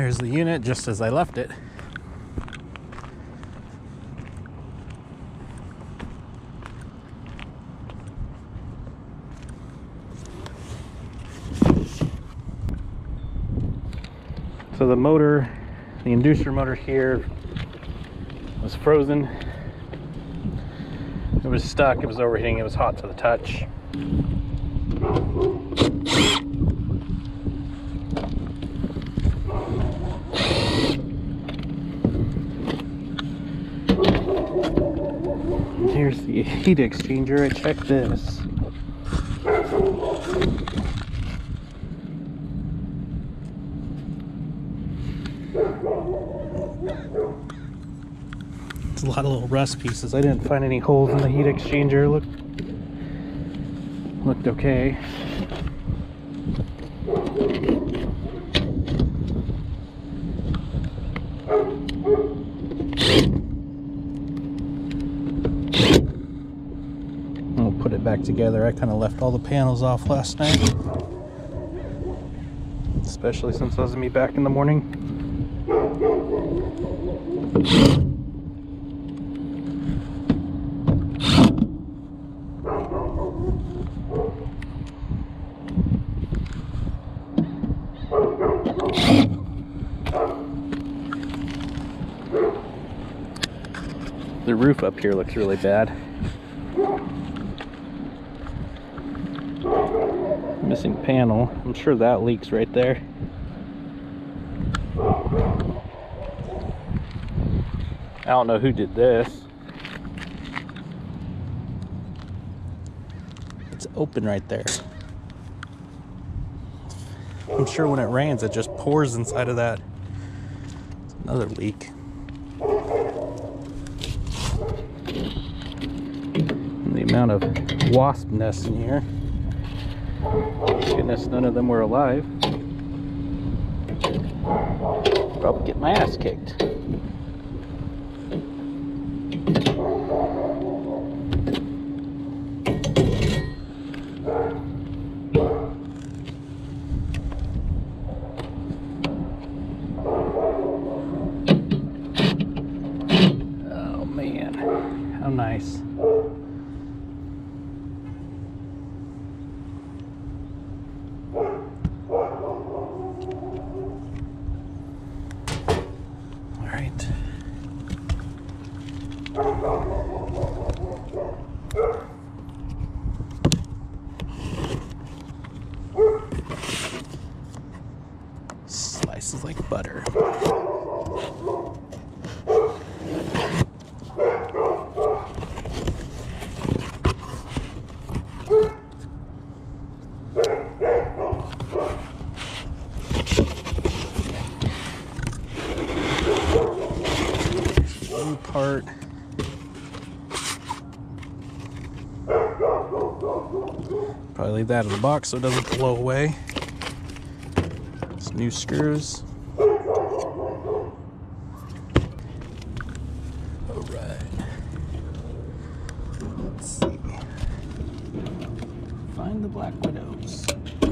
There's the unit just as I left it. So the motor, the inducer motor here was frozen. It was stuck, it was overheating, it was hot to the touch. And here's the heat exchanger. I checked this. It's a lot of little rust pieces. I didn't find any holes in the heat exchanger. Looked okay. I'll put it back together. I kind of left all the panels off last night, especially since I was gonna be back in the morning. The roof up here looks really bad. Missing panel. I'm sure that leaks right there. I don't know who did this. It's open right there. I'm sure when it rains it just pours inside of that. It's another leak. And the amount of wasp nests in here. Goodness, none of them were alive. Probably get my ass kicked. Oh man, how nice. Slices like butter. One part. Probably leave that in the box so it doesn't blow away. Some new screws. Alright. Let's see. Find the Black Widows.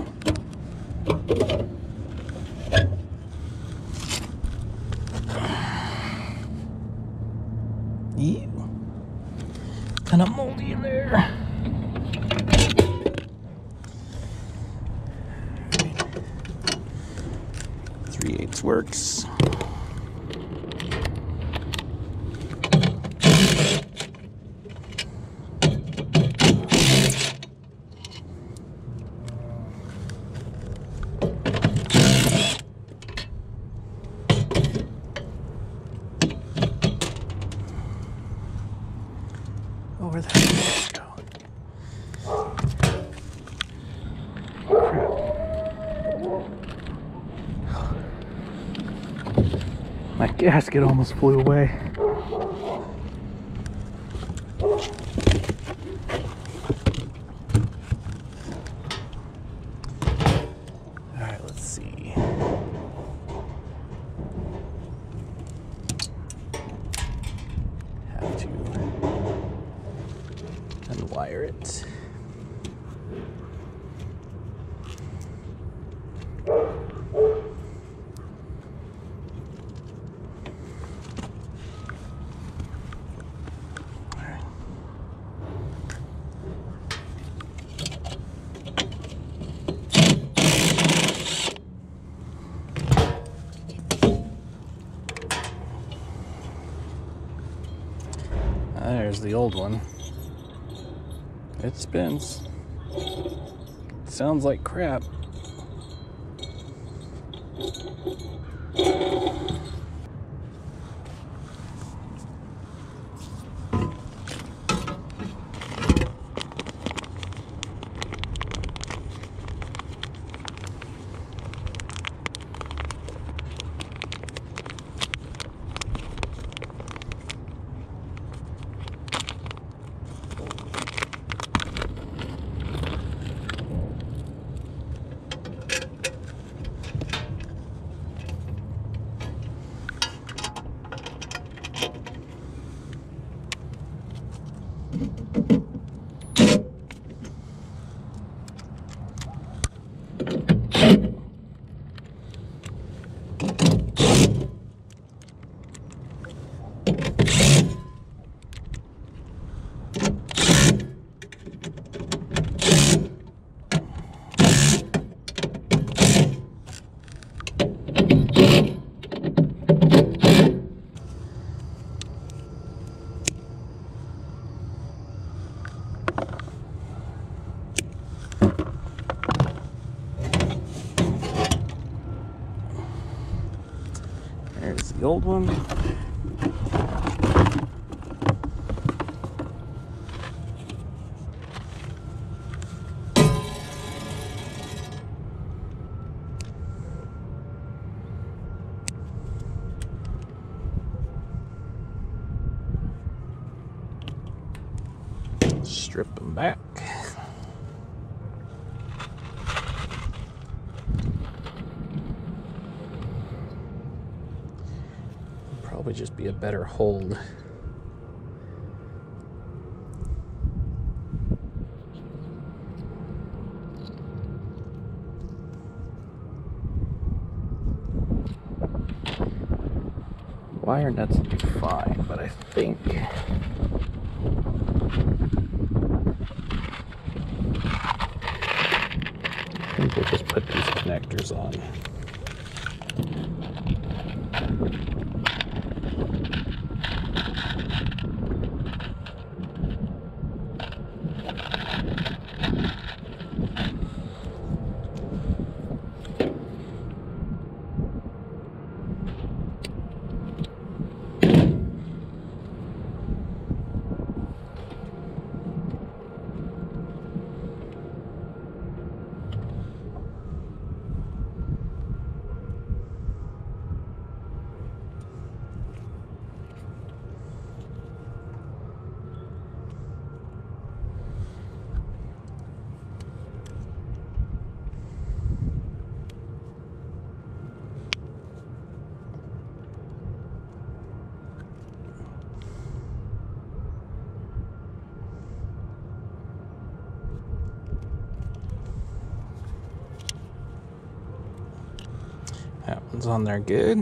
Ew. Kind of moldy in there. 3/8 works. Oh, where the heck did that go? My gasket almost flew away. Alright, let's see. Have to unwire it. There's the old one. It spins. Sounds like crap. There's the old one. Strip them back. Probably just be a better hold. Wire nuts will be fine, but I think we'll just put these connectors on. That one's on there good.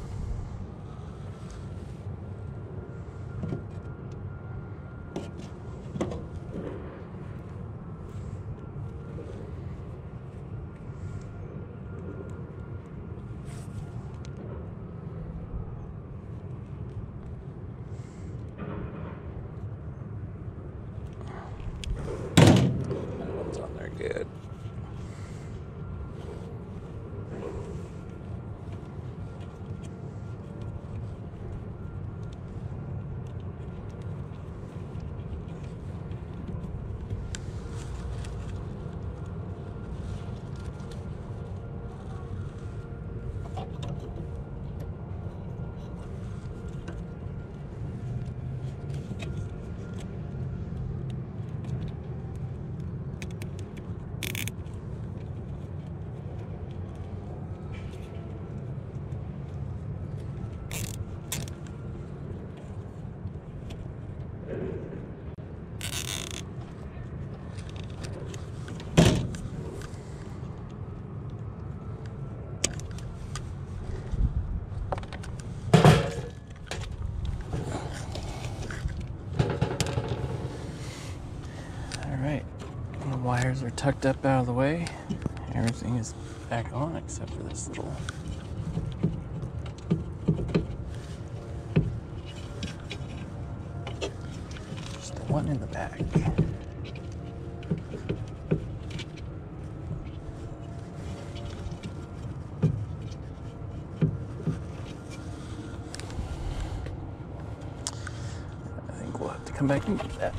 That one's on there good. Alright, the wires are tucked up out of the way. Everything is back on except for this little one in the back. I think we'll have to come back and get that.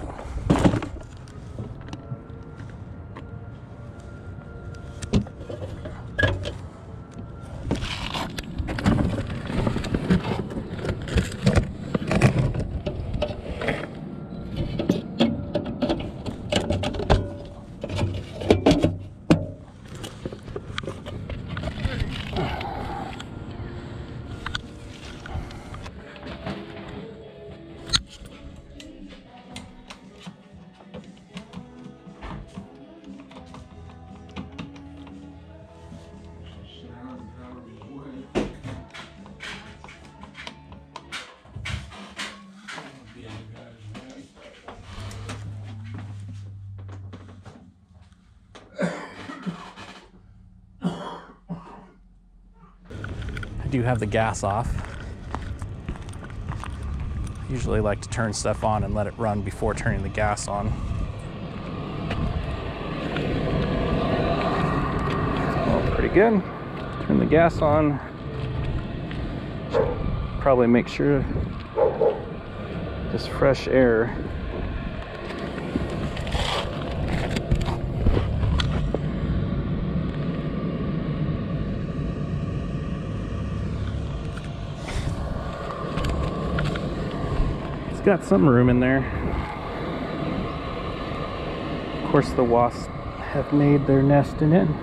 I do have the gas off. I usually like to turn stuff on and let it run before turning the gas on. Well, pretty good. Turn the gas on. Probably make sure just fresh air. It's got some room in there. Of course, the wasps have made their nest in it.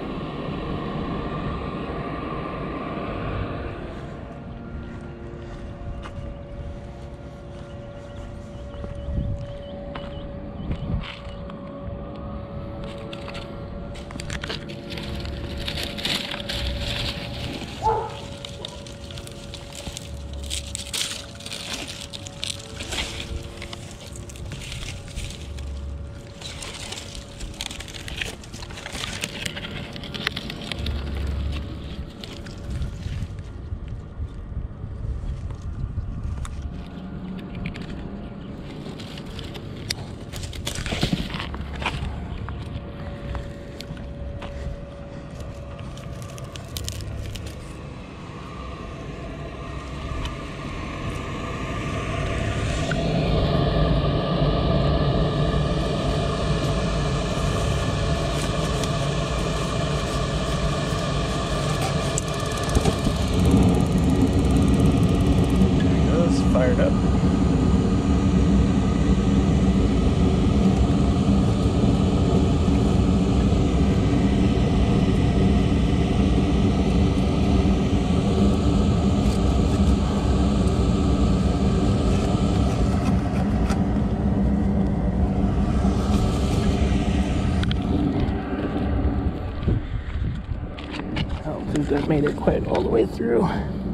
Fired up. I don't think that made it quite all the way through.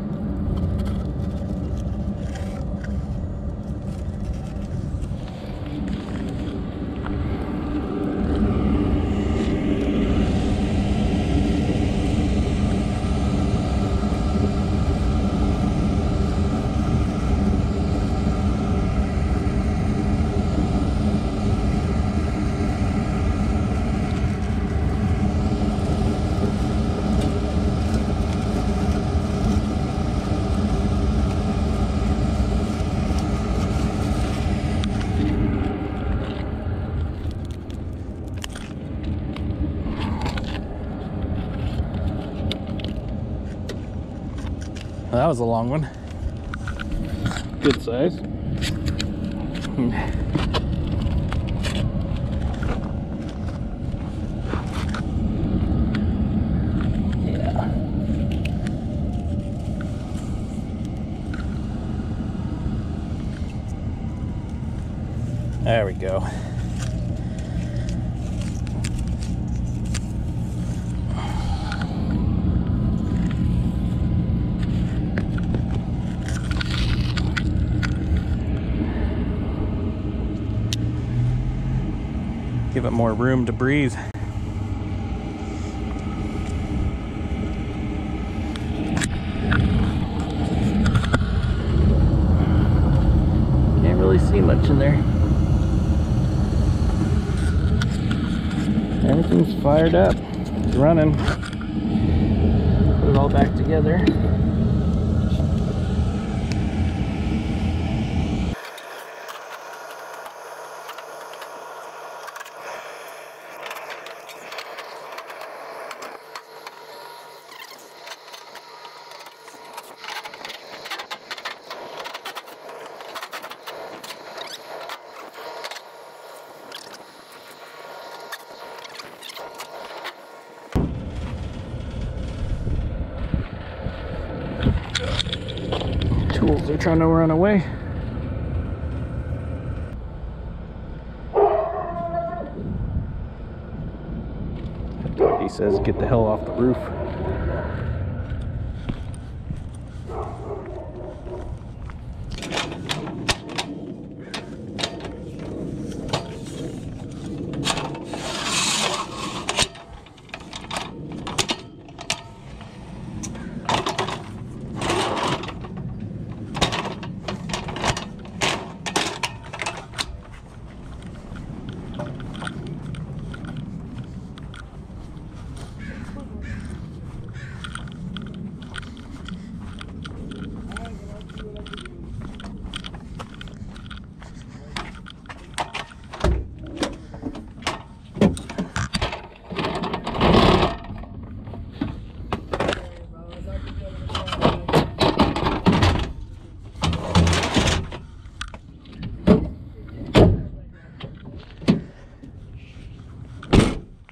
Well, that was a long one. Good size. Yeah. There we go. Give it more room to breathe. Can't really see much in there. Everything's fired up. It's running. Put it all back together. Tools are trying to run away. He says, get the hell off the roof.